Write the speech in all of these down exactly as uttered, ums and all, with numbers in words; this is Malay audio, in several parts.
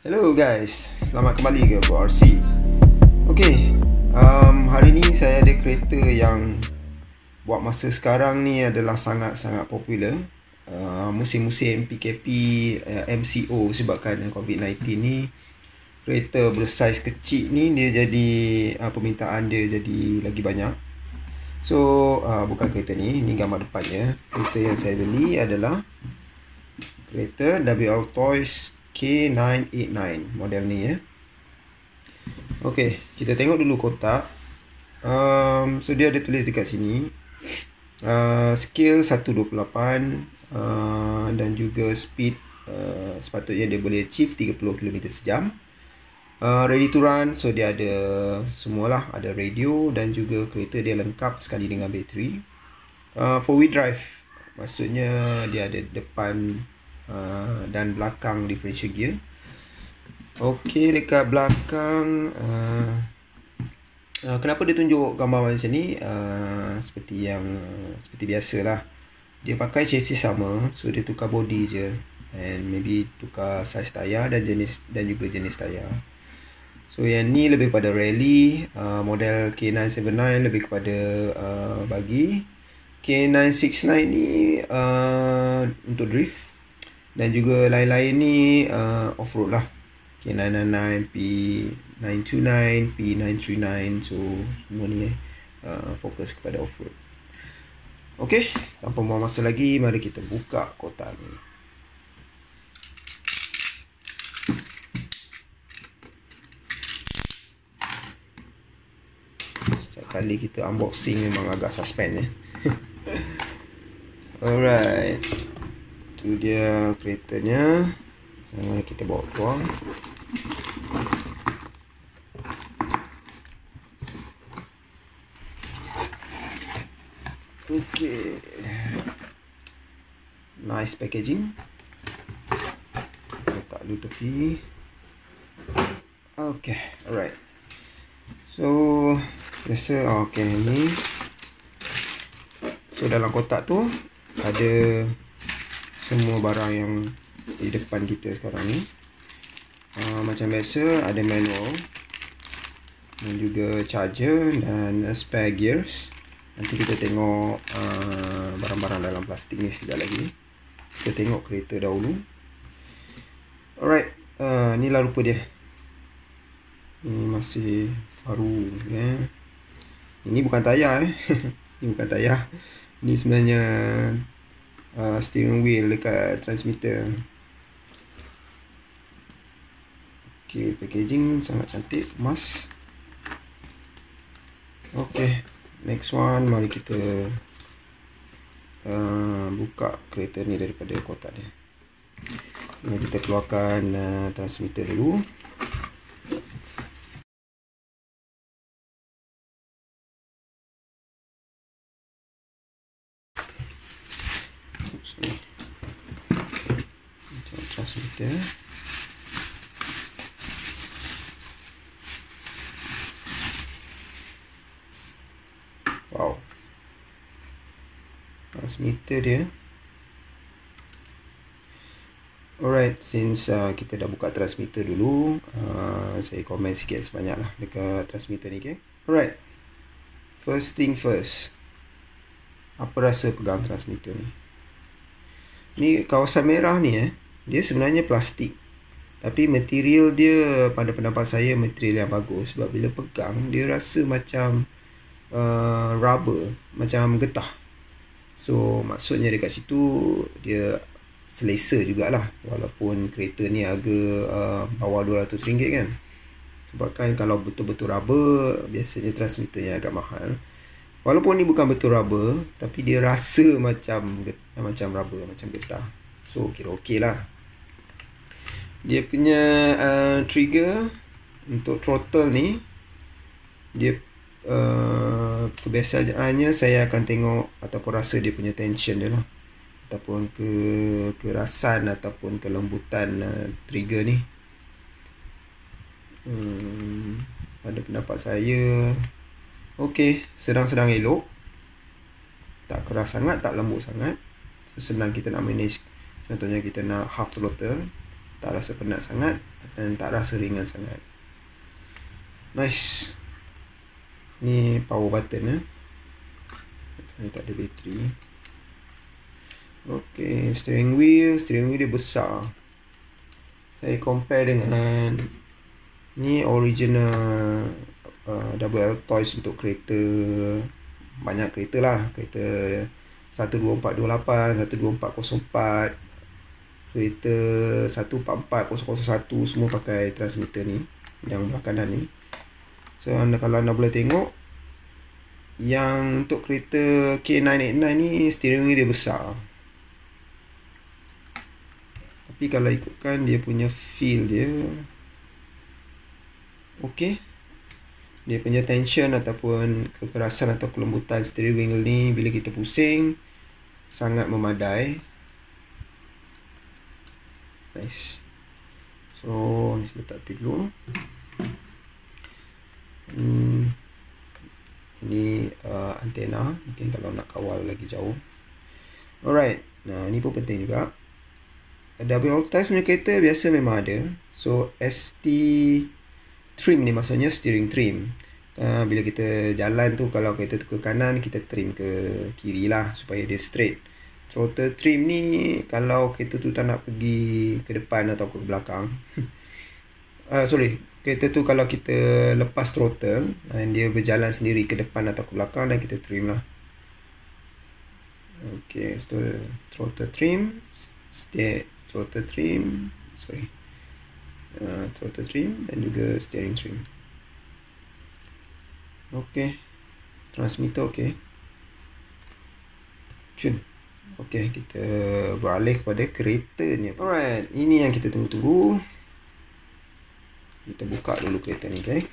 Hello guys, selamat kembali ke Bro R C. Okay, um, hari ni saya ada kereta yang buat masa sekarang ni adalah sangat-sangat popular. uh, Musim-musim P K P, uh, M C O sebabkan COVID nineteen ni, kereta bersaiz kecil ni dia jadi uh, permintaan dia jadi lagi banyak. So uh, bukan kereta ni, ni gambar depannya. Kereta yang saya beli adalah kereta W L Toys K nine eight nine model ni ya. Okey, kita tengok dulu kotak. Um, so dia ada tulis dekat sini uh, scale seratus dua puluh lapan uh, dan juga speed uh, sepatutnya dia boleh achieve tiga puluh kilometer sejam. uh, Ready to run, so dia ada semualah, ada radio dan juga kereta dia lengkap sekali dengan bateri. uh, Four wheel drive, maksudnya dia ada depan Uh, dan belakang differential gear. Okey, dekat belakang uh, uh, kenapa dia tunjuk gambar macam ni? Uh, seperti yang uh, seperti biasalah, dia pakai chassis sama, so dia tukar body je, and maybe tukar saiz tayar dan jenis dan juga jenis tayar. So yang ni lebih pada rally, uh, model K nine tujuh nine lebih kepada uh, bagi. K nine enam nine ni uh, untuk drift, dan juga lain-lain ni uh, off-road lah. K nine nine nine, P nine two nine, P nine three nine. So semua ni eh, uh, fokus kepada off-road. Okay, tanpa buang masa lagi, mari kita buka kotak ni. Setiap kali kita unboxing memang agak suspend eh. Alright, itu dia keretanya. Sekarang kita bawa keluar. Okay, nice packaging. Letak dulu tepi. Okay, alright. So biasa, okay ni. So dalam kotak tu ada semua barang yang di depan kita sekarang ni. uh, Macam biasa, ada manual dan juga charger dan spare gears. Nanti kita tengok uh, barang-barang dalam plastik ni sekejap lagi. Kita tengok kereta dahulu. Alright, uh, inilah rupa dia. Ni masih baru ya. Ini bukan tayar eh. Ini bukan tayar. Ini sebenarnya Uh, steering wheel dekat transmitter. Okay, packaging sangat cantik, emas. Okay, next one, mari kita uh, buka kereta ni daripada kotak dia. Mari kita keluarkan uh, transmitter dulu. Transmitter. Wow, transmitter dia. Alright, since uh, kita dah buka transmitter dulu, uh, saya komen sikit sebanyak lah dekat transmitter ni, okay? Alright, first thing first, apa rasa pegang transmitter ni? Ni kawasan merah ni eh, dia sebenarnya plastik, tapi material dia pada pendapat saya material yang bagus. Sebab bila pegang, dia rasa macam uh, rubber, macam getah. So maksudnya dekat situ dia selesa jugalah, walaupun kereta ni harga uh, bawah dua ratus ringgit kan. Sebab kan kalau betul-betul rubber, biasanya transmitternya agak mahal. Walaupun ni bukan betul rubber, tapi dia rasa macam macam rubber, macam getah. So kira okey lah. Dia punya uh, trigger untuk throttle ni, dia uh, kebiasaannya saya akan tengok ataupun rasa dia punya tension dia lah, ataupun ke kerasan ataupun kelembutan uh, trigger ni. Hmm, pada pendapat saya okey, sedang-sedang elok. Tak keras sangat, tak lembut sangat. So, senang kita nak manage. Contohnya kita nak half throttle, Tak rasa penat sangat dan tak rasa ringan sangat. Nice. Ni power button eh. Ni tak ada bateri. Okay, steering wheel, steering wheel dia besar. Saya compare dengan ni original uh, double L toys untuk kereta, banyak kereta lah, kereta satu dua empat dua lapan, satu dua empat kosong empat, kereta satu empat empat kosong kosong satu, semua pakai transmitter ni yang belah kanan ni. So anda kalau anda boleh tengok, yang untuk kereta K sembilan lapan sembilan ni steering wheel dia besar. Tapi kalau ikutkan dia punya feel dia, okey. Dia punya tension ataupun kekerasan atau kelembutan steering wheel ni bila kita pusing sangat memadai. Nice. So ni saya letak dulu. Hmm, ini uh, antena, mungkin kalau nak kawal lagi jauh. Alright, nah ni pun penting juga. Double type punya kereta biasa memang ada. So S T trim ni maksudnya steering trim. uh, Bila kita jalan tu, kalau kereta tu ke kanan, kita trim ke kiri lah supaya dia straight. Throttle trim ni kalau kereta tu tak nak pergi ke depan atau ke belakang. uh, Sorry, kereta tu kalau kita lepas throttle dan dia berjalan sendiri ke depan atau ke belakang, dan kita trim lah. Okay, so throttle trim, steer, throttle trim, sorry, uh, throttle trim dan juga steering trim. Okay, transmitter okay. Cun. Okay, kita beralih kepada keretanya. Alright, ini yang kita tunggu-tunggu. Kita buka dulu kereta ni, okay.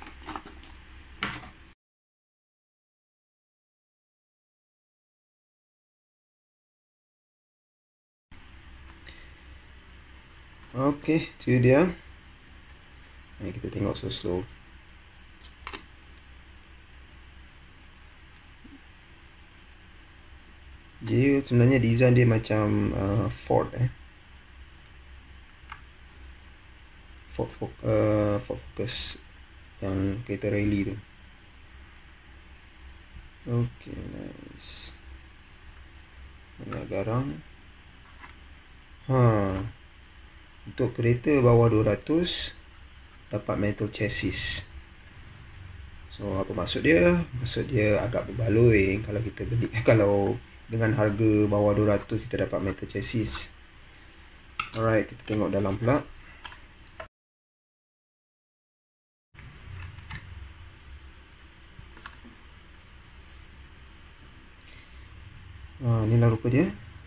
Okay, itu dia. Ini kita tengok slow-slow. Dia sebenarnya design dia macam uh, Ford eh. Ford, Ford, uh, Ford Focus yang kereta rally tu. Okay, nice. Banyak garang. Ha. Untuk kereta bawah dua ratus dapat metal chassis. So apa maksud dia? Maksud dia agak berbaloi kalau kita beli, kalau dengan harga bawah dua ratus kita dapat metal chassis. Alright, kita tengok dalam pula. Ha, inilah rupa dia.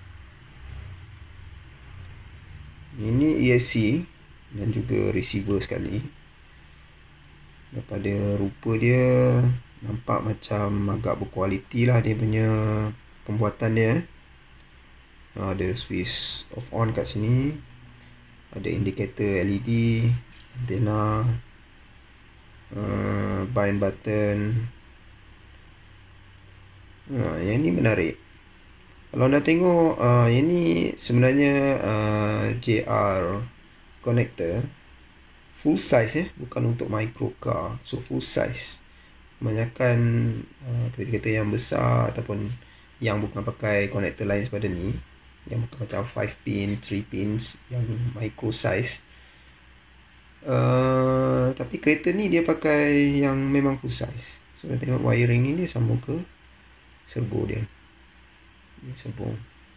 Ini E S C dan juga receiver sekali. Daripada rupa dia nampak macam agak berkualiti lah dia punya pembuatan dia. Ada switch off on kat sini, ada indikator L E D, antena, uh, bind button. Nah, yang ni menarik. Kalau anda tengok, uh, ini sebenarnya uh, J R connector full size eh, bukan untuk micro car. So full size. Kebanyakan uh, kereta-kereta yang besar ataupun yang bukan pakai connector lain sepada ni, yang bukan macam five pin, three pins, yang micro size. Uh, tapi kereta ni dia pakai yang memang full size. So tengok wiring ni dia sambung ke servo dia. Ni servo.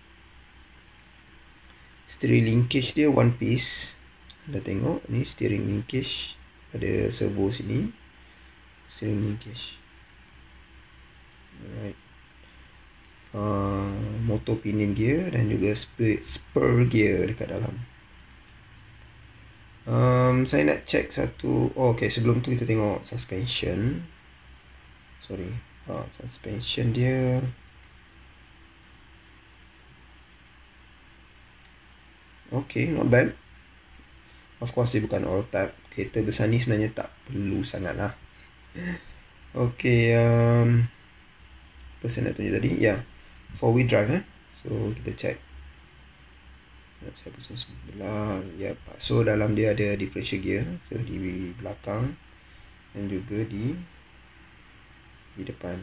Steering linkage dia one piece. Anda tengok ni steering linkage pada servo sini. Steering linkage. Alright. Uh, motor pinion gear dan juga spur, spur gear dekat dalam. Um, saya nak check satu. Oh, okay, sebelum tu kita tengok suspension. Sorry. Oh, suspension dia. Okay, not bad. Of course dia bukan all type. Kereta besar ni sebenarnya tak perlu sangat lah. Okay, um, apa saya nak tunjuk tadi? Ya, yeah. four wheel drive eh. So kita check. Saya pusing sebelah. Yep. So dalam dia ada differential gear, so di belakang dan juga di di depan.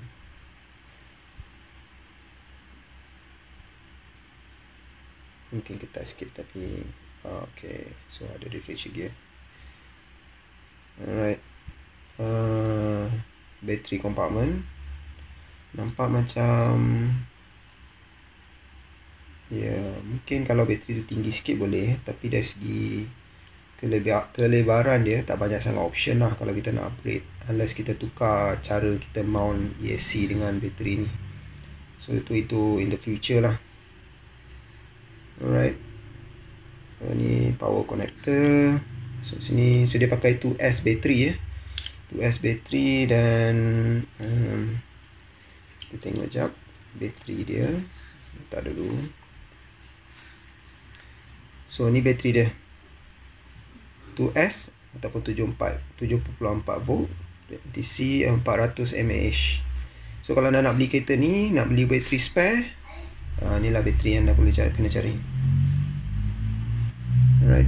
Mungkin ketat sikit tapi oh, okay. So ada differential gear. Alright. Uh, battery compartment nampak macam ya, yeah, mungkin kalau bateri tu tinggi sikit boleh, tapi dari segi kelebar, kelebaran dia tak banyak sangat option lah kalau kita nak upgrade, unless kita tukar cara kita mount E S C dengan bateri ni. So itu itu in the future lah. Alright. So, ni power connector. So sini so dia pakai two S bateri ya. two S bateri dan um, kita tengok jap bateri dia. Letak dulu. So ni bateri dia two S ataupun tujuh puluh empat tujuh puluh empat volt D C empat ratus milliampere. So kalau anda nak beli kereta ni, nak beli bateri spare, uh, ni lah bateri yang anda boleh cari, kena cari. Alright.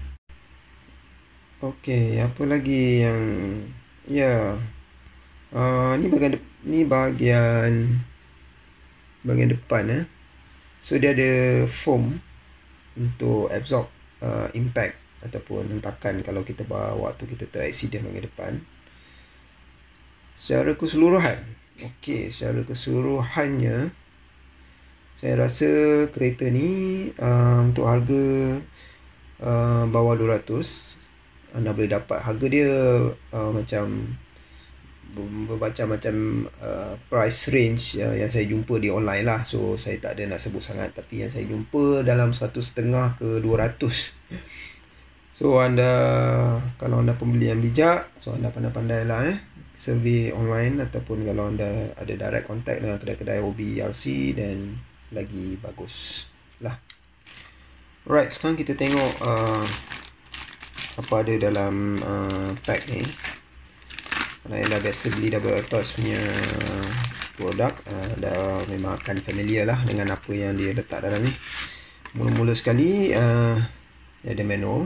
Okay, apa lagi yang ya, yeah. uh, ni bahagian ni bahagian bahagian depan eh. So dia ada foam untuk absorb uh, impact ataupun hentakan kalau kita bawa waktu kita ter-accident bahagian depan. Secara keseluruhan, okey, secara keseluruhannya saya rasa kereta ni uh, untuk harga uh, bawah dua ratus anda boleh dapat. Harga dia uh, macam bermacam-macam uh, price range uh, yang saya jumpa di online lah. So saya tak ada nak sebut sangat, tapi yang saya jumpa dalam seratus setengah ke dua ratus. So anda, kalau anda pembeli yang bijak, so anda pandai-pandai lah eh, survey online, ataupun kalau anda ada direct contact dengan kedai-kedai O B R C, dan lagi bagus lah. Alright, sekarang kita tengok uh, apa ada dalam uh, pack ni. Kalau yang dah biasa beli Double Altoids punya produk, uh, dah memang akan familiar lah dengan apa yang dia letak dalam ni. Mula-mula sekali uh, dia ada manual,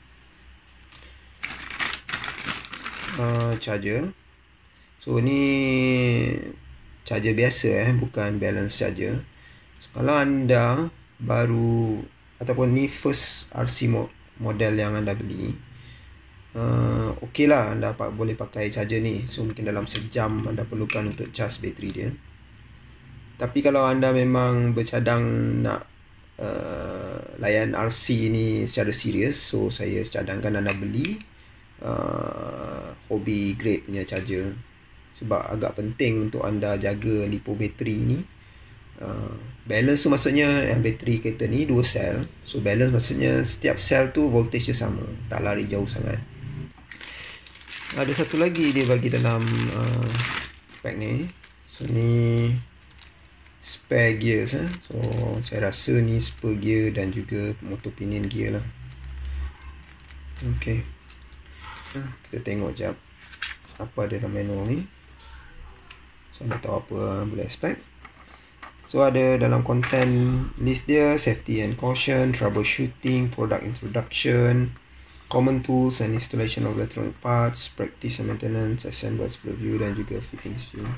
uh, charger. So ni charger biasa eh, bukan balance charger. So, kalau anda baru ataupun ni first R C model yang anda beli, Uh, Okey lah, anda boleh pakai charger ni. So mungkin dalam sejam anda perlukan untuk charge bateri dia. Tapi kalau anda memang bercadang nak uh, layan R C ni secara serius, so saya cadangkan anda beli uh, hobby grade punya charger. Sebab agak penting untuk anda jaga lipo bateri ni. uh, Balance tu maksudnya yang bateri kereta ni dua sel. So balance maksudnya setiap sel tu voltage dia sama, tak lari jauh sangat. Ada satu lagi dia bagi dalam uh, pack ni. So ni spare gears eh. So saya rasa ni spur gear dan juga motor pinion gear lah. Okay, kita tengok jap apa ada dalam manual ni. So anda tahu apa boleh expect. So ada dalam content list dia safety and caution, troubleshooting, product introduction, common tools and installation of electronic parts, practice and maintenance, assemblage review, dan juga fitting review.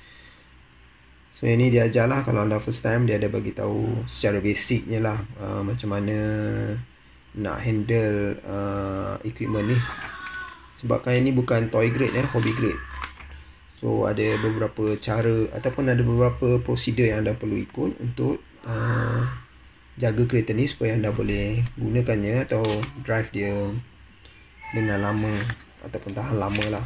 So ini dia ajar lah, kalau anda first time dia ada bagi tahu secara basicnya lah uh, macam mana nak handle uh, equipment ni. Sebab kan ini bukan toy grade eh, hobby grade. So ada beberapa cara ataupun ada beberapa prosedur yang anda perlu ikut untuk uh, jaga kereta ni supaya anda boleh gunakannya atau drive dia dengan lama ataupun tahan lama lah.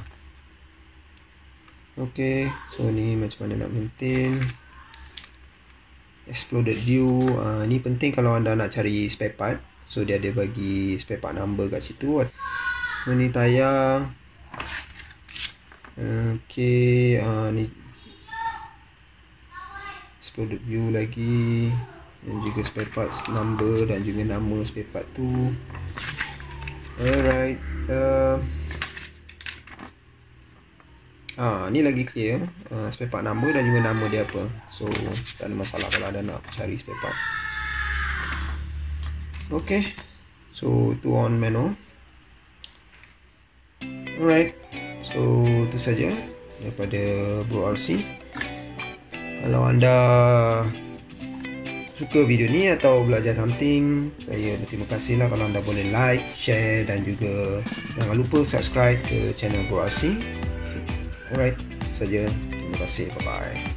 Ok, so ni macam mana nak maintain exploded view. uh, Ni penting kalau anda nak cari spare part. So dia ada bagi spare part number kat situ. Ni tayar. Ok, uh, ni exploded view lagi, dan juga spare parts number dan juga nama spare part tu. Alright. Uh, ah, ni lagi clear. Uh, spare part number dan juga nama dia apa. So tak ada masalah kalau anda nak cari spare part. Okay, so itu on menu. Alright, so itu saja daripada Bro R C. Kalau anda suka video ni atau belajar something, saya berterima kasih lah kalau anda boleh like, share dan juga jangan lupa subscribe ke channel Bro R C. Alright, itu saja. Terima kasih, bye bye.